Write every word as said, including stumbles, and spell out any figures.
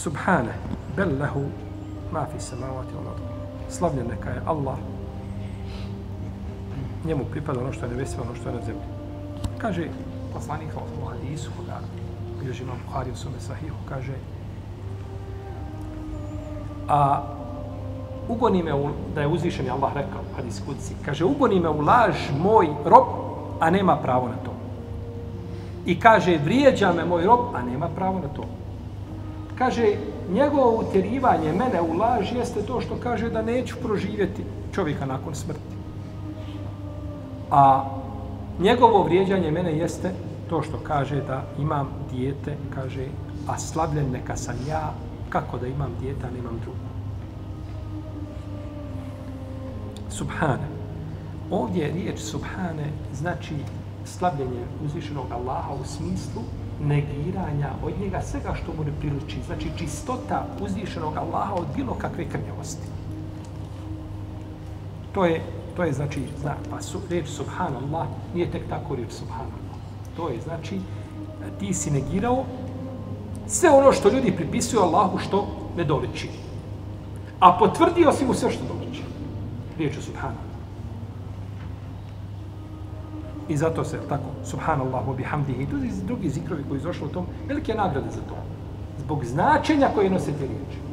Subhane, bel lehu ma fi samavati wal ardi. Slavljen neka je Allah. Njemu pripada ono što je na nebesima, ono što je na zemlji. Kaže poslanik u hadisu, koga bilježi imam Buhari u svome sahihu, kaže a ugoni me, u, da je uzvišen Allah rekao, hadis kudsi, kaže ugoni me u laž moj rob, a nema pravo na to. I kaže vrijeđa me moj rob, a nema pravo na to. Kaže, njegovo utjerivanje mene u laž jeste to što kaže da neću proživjeti čovjeka nakon smrti. A njegovo vrijeđanje mene jeste to što kaže da imam dijete, kaže, a slavljen neka sam ja, kako da imam dijete, a nemam drugu. Subhane. Ovdje riječ subhane znači slavljenje uzvišenog Allaha u smislu negiranja od njega svega što mu ne priliči. Znači čistota uzvišenog Allaha od bilo kakve krnjavosti. To je, to je znači, zna, pa su, riječ subhanallah nije tek tako riječ subhanallah. To je znači, ti si negirao sve ono što ljudi pripisuju Allahu što ne doliči. A potvrdio si mu sve što doliči. Riječ subhanallah. I zato se tako, subhanallah, wa bihamdihi, i drugi, drugi zikrovi koji izošli u tom, velike nagrade za to. Zbog značenja koje nose te riječi.